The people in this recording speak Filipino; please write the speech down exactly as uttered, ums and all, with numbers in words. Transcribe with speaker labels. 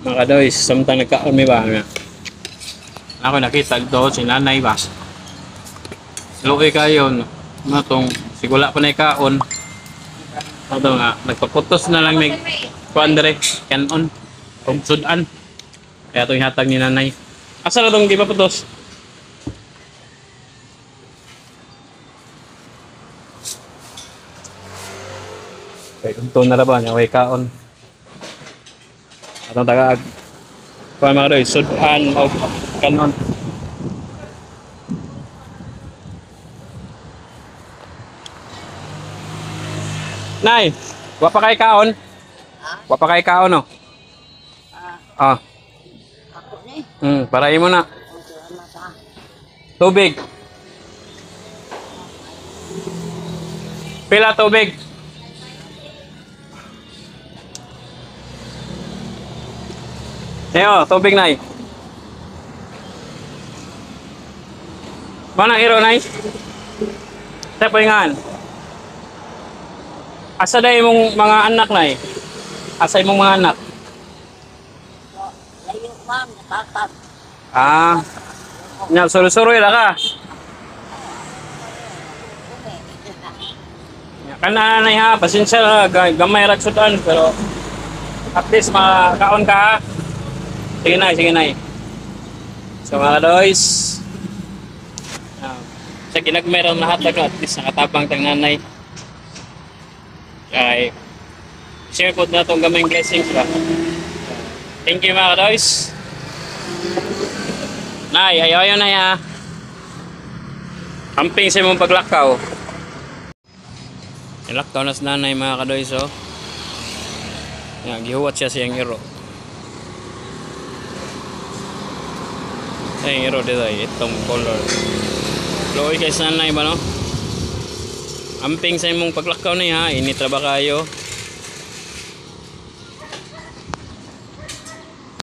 Speaker 1: Mga kadoys, samtang nagkaon may ba nga. Ako nakita dito si nanay ba. Luoy kayo no tong sigula pa na ikaon. Ito nga, nagpaputos na lang may kuan dire kanon og sudan. Kaya ito ihatag ni nanay. Asa na itong di pa putos? Okay, ito na ba niya, way kaon. Atong tagaag. Kuha mga doy, sudan o kanon. Nay, wapa kay kaon? Wapa kay kaon no? Ah.
Speaker 2: Ako ni.
Speaker 1: Hmm, parahin mo na.
Speaker 2: Salamat ha.
Speaker 1: Tubig. Pila tubig? Neo, tubig nay. Mana hero nay? Sa pahingan. Asa day mong mga anak nay? Asa imong mga anak?
Speaker 2: Layo ma'am, natatag.
Speaker 1: Ah. Nya suru-suroy ra ka. Kana nay ha, pasensya na ga- gamay ra sudan pero at least makaon ka ha. Sige nay, sige nay. So mga doys. Ah, sa ginagmay ra nahatag at least nakatabang tang nanay. Ay share po na itong gamay blessings ba. Thank you mga doys. Nay, ayaw ayaw na ya. Amping sa mong paglakaw. Ilakaw na sa nanay mga kadoys oh. Yan, gihuwat siya siyang iro. Ay, iro dito ay itong color. Loy kay sa nanay ba no? Amping sa imong paglakaw na ya, initra ba kayo?